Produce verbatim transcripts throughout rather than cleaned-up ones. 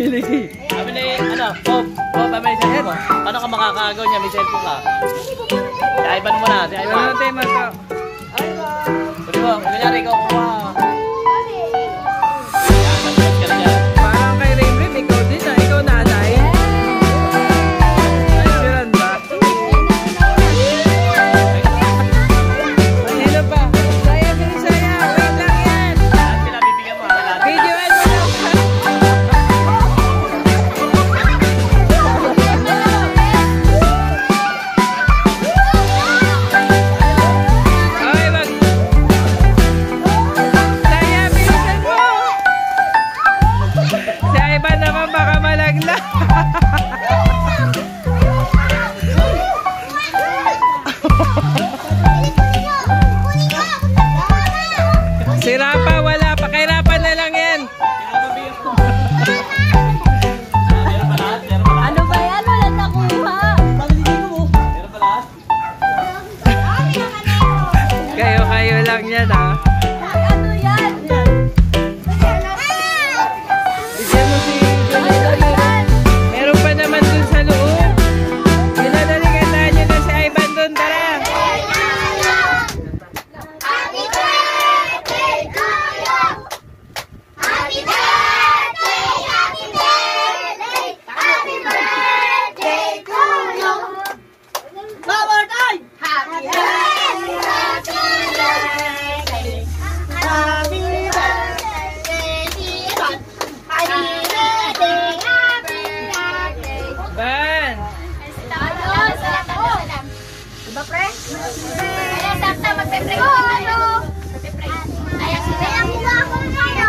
Sabi ni, ano, Pop, Pop, may cellphone mo. Paano ka makakagaw niya? May cellphone ka. Si Ivan mo na, si Ivan. Wala tayo magka. Sabi mo, kanyari ikaw kuha. Parang kay Raymond, ikaw din ah. Ikaw nanay. Ay, Miranda. Sino pa? Saya, bilisaya. Wait lang yan. Pinabibigyan mo. Video mo lang. Ay, wag. Saya, bilisan mo. Si Ivan naman baka malagla. Si Rapa wala. Pakirapan na lang yan. Ano ba yan? Wala nakuha. Kayo-kayo lang yan ah. Ano yan? Bigyan mo si Ano yan? meron pa naman dun sa loob. Pinadalikan nyo na si Ivan dun. Tara. Happy birthday to you! Happy birthday! Happy birthday! Happy birthday to you! One more time! Happy birthday to you! Happy birthday, Ivan! Happy birthday! Happy birthday! Van. Salam, salam, salam. Diba, pre? Ayan, sakta, magpe-pray ko tayo. Ayan, sila yung mula ko tayo.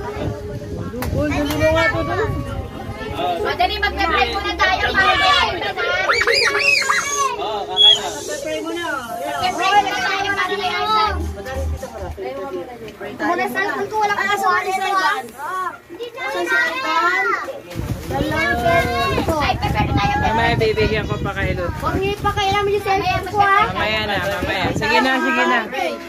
O, dali, magpe-pray muna tayo. Oo, kakain na. Magpe-pray muna tayo para kay Ivan. Muna sa alpon ko, walang kasuha ni Ivan. Hindi na Ivan. Ay, prepare tayo. Mamaya bibigyan ko pa kay Lut. Huwag niyo pa kailangan yung cellphone ko, ha? Mamaya na, mamaya. Sige na, sige na.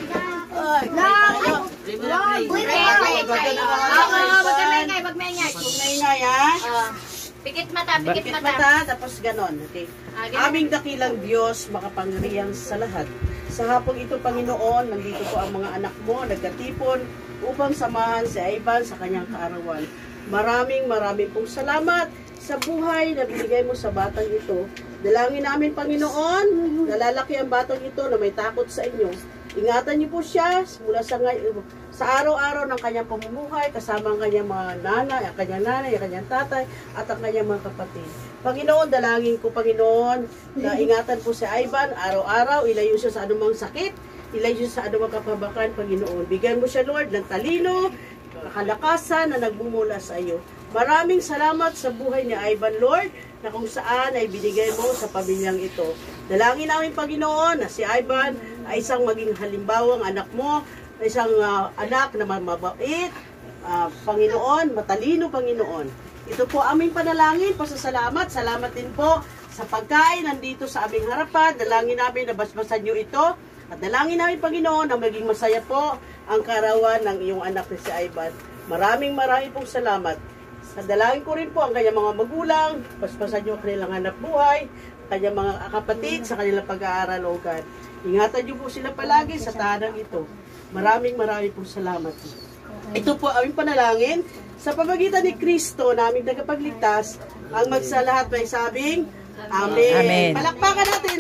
Pikit mata, pikit Bakit mata. mata, tapos ganon. Okay. Ah, ganon. Aming dakilang Diyos, makapangyarihan sa lahat. Sa hapong ito, Panginoon, nandito po ang mga anak mo, nagkatipon, upang samahan si Ivan sa kanyang kaarawan. Maraming maraming pong salamat sa buhay na binigay mo sa batang ito. Dalangin namin, Panginoon, nalalaki ang batang ito na may takot sa inyo. Ingatan niyo po siya mula sa, sa araw-araw ng kanyang pamumuhay, kasama ang kanyang mga nanay, ang kanyang nanay, ang kanyang tatay, at ang kanyang mga kapatid. Panginoon, dalangin ko, Panginoon, na ingatan po si Ivan, araw-araw, ilayo siya sa anumang sakit, ilayo siya sa anumang kapabakan, Panginoon. Bigyan mo siya, Lord, ng talino, kalakasan na nagbumula sa iyo. Maraming salamat sa buhay ni Ivan, Lord, na kung saan ay binigay mo sa pamilyang ito. Dalangin namin, Panginoon, na si Ivan ay isang maging halimbawang anak mo, isang uh, anak na mabait, uh, Panginoon, matalino, Panginoon. Ito po aming panalangin, pasasalamat, salamat din po sa pagkain nandito sa aming harapan. Dalangin namin na basbasan niyo ito. At dalangin namin, Panginoon, na maging masaya po ang karawan ng iyong anak na si Ivan. Maraming maraming pong salamat. Sa dalangin ko rin po ang kanyang mga magulang, paspasan niyo ang kanilang hanap buhay, kanyang mga kapatid sa kanilang pag-aaral, O God. Ingatan niyo po sila palagi sa tanang ito. Maraming maraming pong salamat. Ito po aming panalangin sa pamagitan ni Kristo na aming tagapagligtas, ang magsalahat may sabing, Amen. Amen. Palakpakan natin.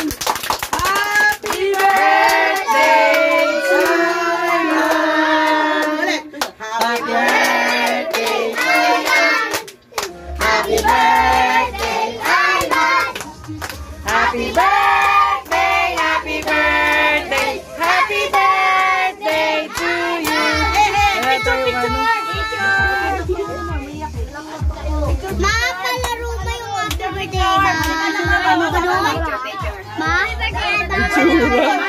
Happy birthday to you. Ulit. Happy birthday to you. Happy birthday, Ivan. Happy birthday, happy birthday, happy birthday to you. Wala tayong ano. Ma, palaro ba yung happy birthday na? Ma, Itsura.